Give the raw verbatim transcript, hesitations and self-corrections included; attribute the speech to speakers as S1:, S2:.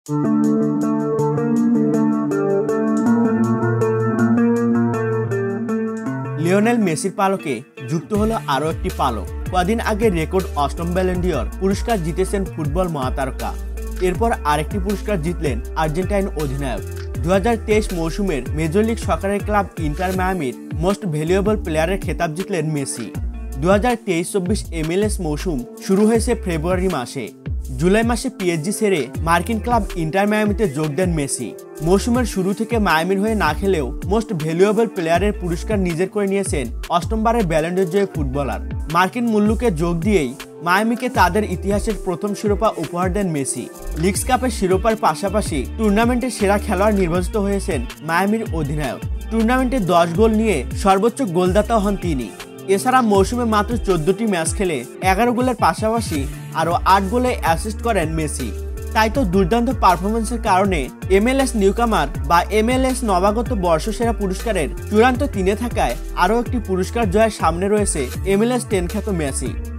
S1: Lionel মেসির পালকে যুক্ত হলো আরও একটি পালক। কদিন আগে রেকর্ড অষ্টম ব্যালন ডি'অর পুরস্কার জিতেছেন ফুটবল মহাতারকা। এরপর আরেকটি পুরস্কার জিতলেন আর্জেন্টাইন অধিনায়ক। দু হাজার তেইশ মৌসুমের মেজর লিগ সকারের ক্লাব ইন্টার মায়ামির মোস্ট ভ্যালুয়েবল প্লেয়ারের খেতাব জিতলেন মেসি। দু হাজার তেইশ চব্বিশ এমএলএস মৌসুম শুরু হয়েছে ফেব্রুয়ারি মাসে। জুলাই মাসে পিএসজি ছেড়ে মার্কিন ক্লাব ইন্টার মায়ামিতে যোগ দেন মেসি। মৌসুমের শুরু থেকে মায়ামির হয়ে না খেলেও মোস্ট ভ্যালুয়েবল প্লেয়ারের পুরস্কার নিজের করে নিয়েছেন অষ্টমবারের ব্যালন ডি'র জয়ী ফুটবলার। মার্কিন মূল্যকে যোগ দিয়েই মায়ামিকে তাদের ইতিহাসের প্রথম শিরোপা উপহার দেন মেসি। লিগস কাপের শিরোপার পাশাপাশি টুর্নামেন্টের সেরা খেলোয়াড় নির্বাচিত হয়েছেন মায়ামির অধিনায়ক। টুর্নামেন্টে দশ গোল নিয়ে সর্বোচ্চ গোলদাতা হন তিনি। এছাড়া মৌসুমে মাত্র চোদ্দটি ম্যাচ খেলে এগারো গোলের পাশাপাশি আরও আট গোলে অ্যাসিস্ট করেন মেসি। তাই তো দুর্দান্ত পারফরমেন্সের কারণে এমএলএস নিউকামার বা এমএলএস নবাগত বর্ষসেরা পুরস্কারের চূড়ান্ত তিনে থাকায় আরও একটি পুরস্কার জয়ের সামনে রয়েছে এমএলএস টেন খ্যাত মেসি।